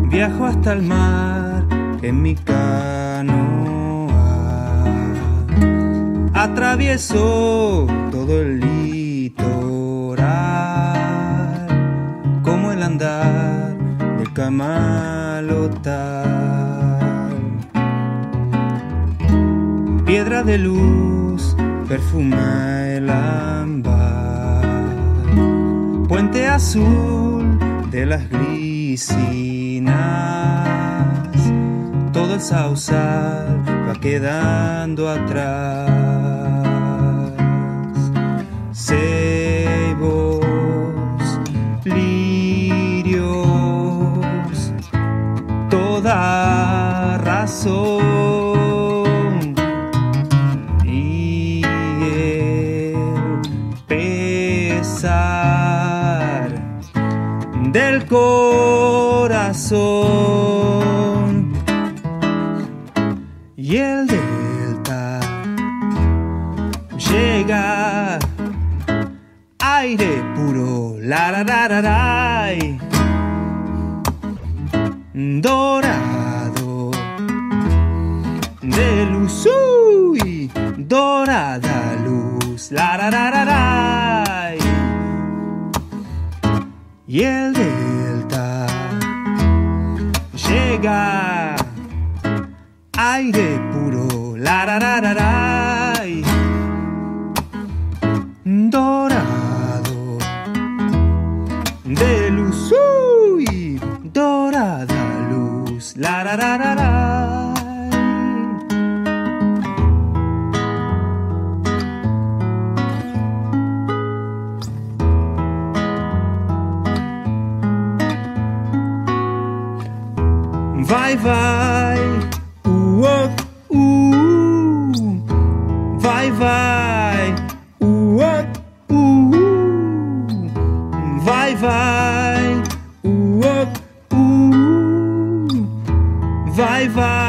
Viajo hasta el mar en mi canoa, atravieso todo el litoral, como el andar del camalotal. Piedra de luz perfuma el ámbar, puente azul de las glicinas, todo el sausal va quedando atrás. Ceibos, lirios, toda razón, y el pesar del corazón, y el delta llega, aire puro, la la la la la, dorado de luz, uy, dorada luz, la la la la la, y el delta llega, aire puro, la la la la la, dorado de luz, uy, dorada luz, la la la la la. Vai, vai, vai, vai, vai, vai, vai, vai.